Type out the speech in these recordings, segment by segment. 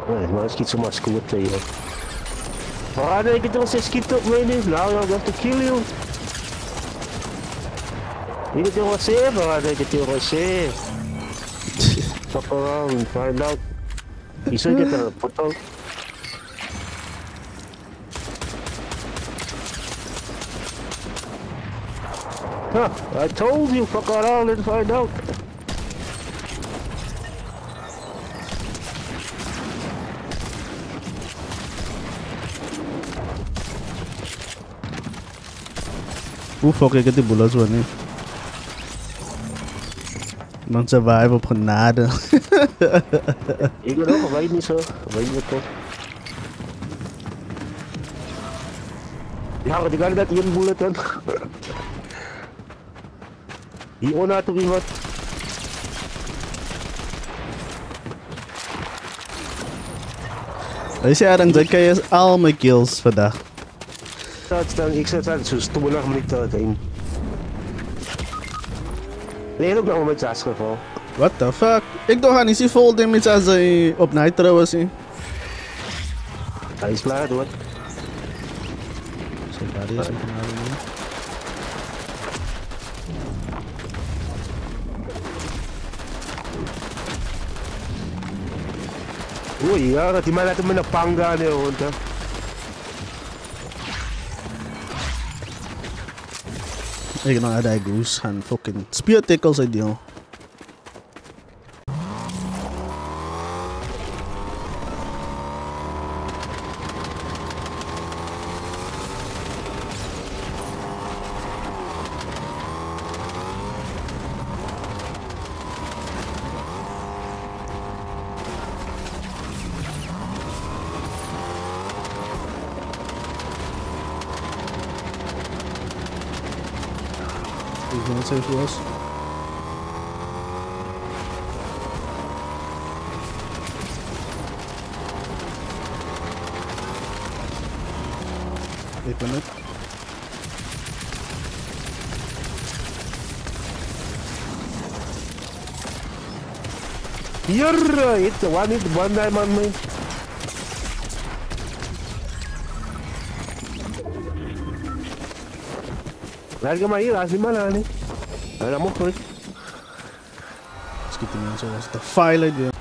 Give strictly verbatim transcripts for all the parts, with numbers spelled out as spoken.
Ué, mas que são mascotas aí, ó. Para aí que tem vocês que estão vendo. Now I'm going to kill you. Ini tem você, para aí que tem você. Fuck around and find out. Bisa kita potong. Huh, I told you, fuck around and find out. Uff, okay, get die bullets one niet. Man survive op genade. Ik ben ook, weet niet zo. Weet niet toch. Ja, die kan dat één bullet dan. Die ona to wat. Weet je, dan zeg je al mijn kills vandaag. Dan, ik zet aan zo'n stommelig minuten in. Nee, ook nog met zes geval. What the fuck? Ik doe gaan niet zo vol damage als hij op nitro was. Hij is klaar, hoor. Zo, daar is hij. Oei, ja, dat die man laten me een panga neer, hoor. Ik know how that goes and fucking spear tickles ideal. He's gonna say for us. Eight minutes. You're hit the one hit one time on me. Larga maar hier, als die man aan. Ja, dat mocht niet. Schiet hem in zoals de file idee.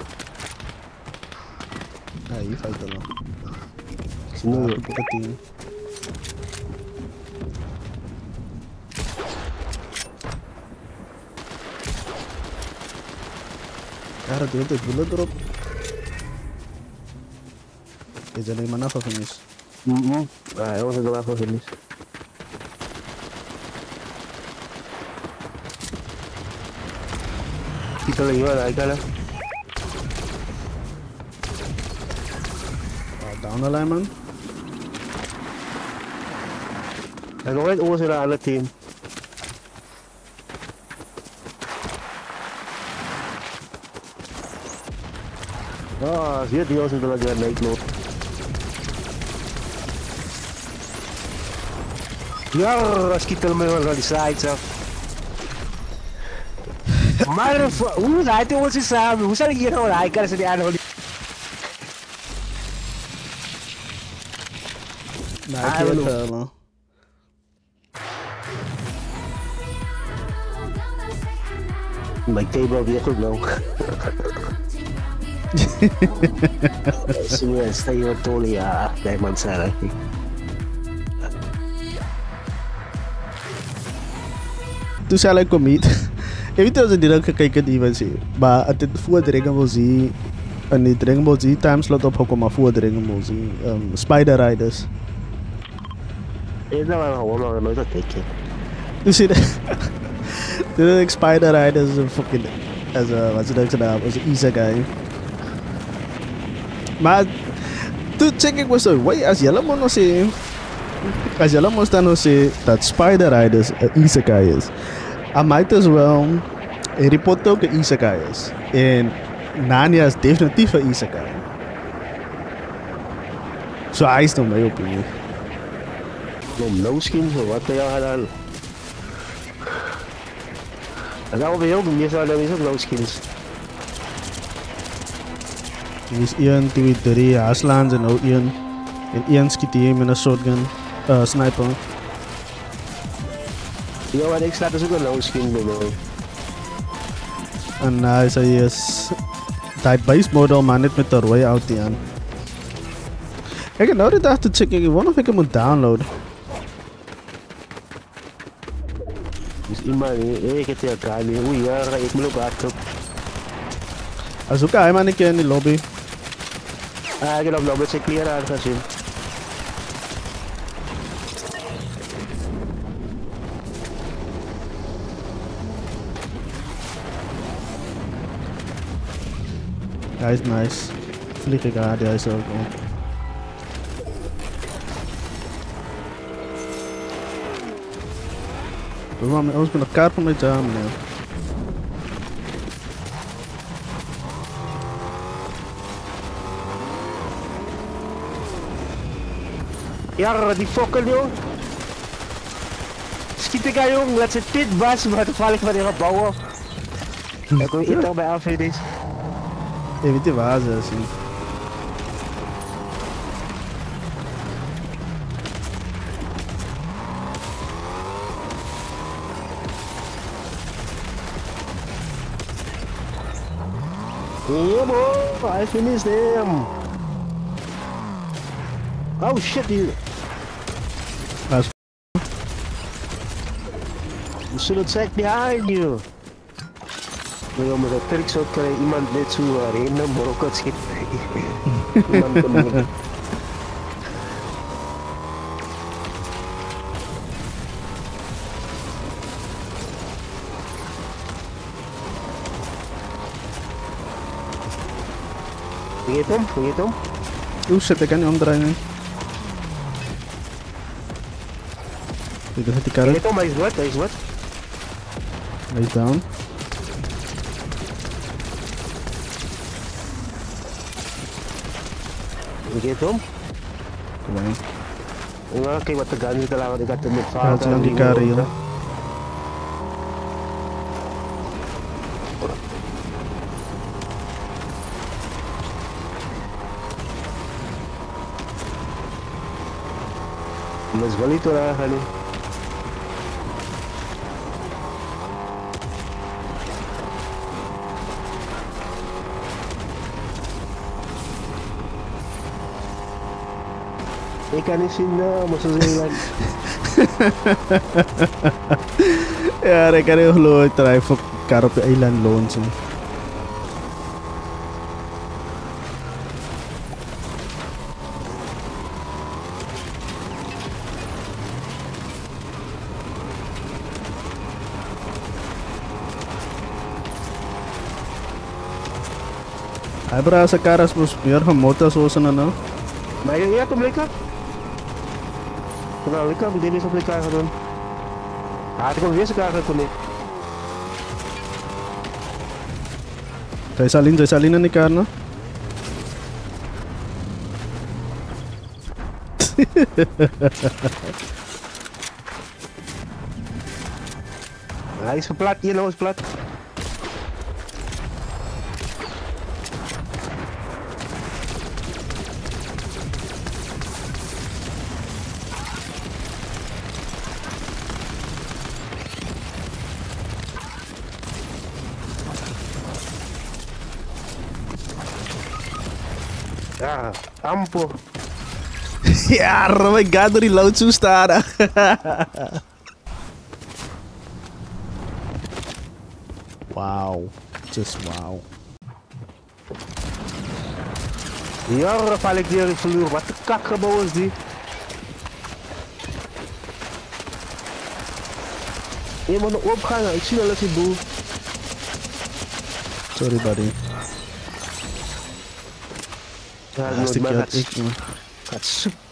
Ja, hier fight er nog. Ik zie nu op het team. Ja, dat doet het bullet erop. Is er alleen maar nog gemis. Mhm. Ja, hij was er wel even gemis. Kita lagi mana ikan lah? Down the line, man. En nog een oor aan het team. Ah, zie je die als het er lagi naik loop. Ja, als kita me wel die side zo. Maar hoe laat het ons samen? Hoe zal ik hier nou rijden als die aan Nee, ik weet het wel. Mijn table weer goed nou. Semua stay on toli ya, diamond sana. Toen zei ik niet. Ik weet niet of je kijkt die van zie, maar het is voor Dragon Ball Z en die Dragon Ball Z timeslot opgekomen voor Dragon Ball Z, um, Spider Riders. Ik nou wel gewoon nooit dat kijken. Dus zie je, toen ik Spider Riders een fucking, als een, wat is dat gedaan, als een isekai. Maar toen check ik was zo, wait, als jullie maar nog zien, als jullie maar dan nog zien dat Spider Riders een isekai is. I might as well report ook een isekai is. En Narnia is definitief een isekai. Zo hij is nog mee op hier. Om no skins of wat jou gedaan. Dat gaan we heel doen, je zou dan eens ook no skins. Er is één, twee, drie. Ja, slaan ze nou één. En één schiet hij met een shotgun. Uh, sniper. Ja, maar ik slaat dus ook een low skin bij mij. En nice, hij is... Dat base model, maar niet met de rode auto aan. Ik heb nou de dag te checken. Ik wonder of ik hem moet downloaden. Dus iemand, ik heb het elkaar niet. Oei, ja, ik moet ook hard op. Als ook hij maar een keer in die lobby. Ah, ik heb nog met zijn kleren aan gaan zien. Hij is nice. Vlieg ik aan, hij is ook wel. We gaan ons met elkaar van met jam, man. Ja, die fokken joh. Schiet ik aan jong, laat ze dit was, maar dan val ik van die gebouwen. Ik kom je toch bij af in deze. Je weet je waar ze zien. Yeah, boy, I finished him. Oh shit, you. That's You should have checked behind you. Wil met een trickshot kan je iemand net zo random Morocco schieten. Iemand kan Vergeet hem, vergeet hem. Oeh shit, ik kan niet omdraaien. Kijk, daar zit die karret. Vergeet hem, hij is wat, hij is wat. Hij is down. Vergeet hem. Klein. Ja, kijk wat de gun zit te laten, ik had hem met Ja, vader. het is aan die karren hier. Dat is wel niet hoor eigenlijk. Ik kan niet zien, nou, maar zo zeggen. Ja, ik kan heel leuk drijven op elkaar op de eiland launchen. Hij berasa karas bos biar gemota suasana no. Maar je hebt hem lekker? Nou, lekker, ik denk niet op elkaar gaan doen. Ah, ik kom weer elkaar gaan doen. Jay salin, jay salin na ni Carno. Hij is verplat, hier is plat. Ja, amper. Ja, oh my god, door die load zo staan. Wow, just wow. Ja, dan val ik hier in verloren. Wat een kakgebouw is die? Je moet nog opgaan, ik zie al dat je boel. Sorry buddy. Ja, Hartstikke maar uit gaat, ik man. gaat super.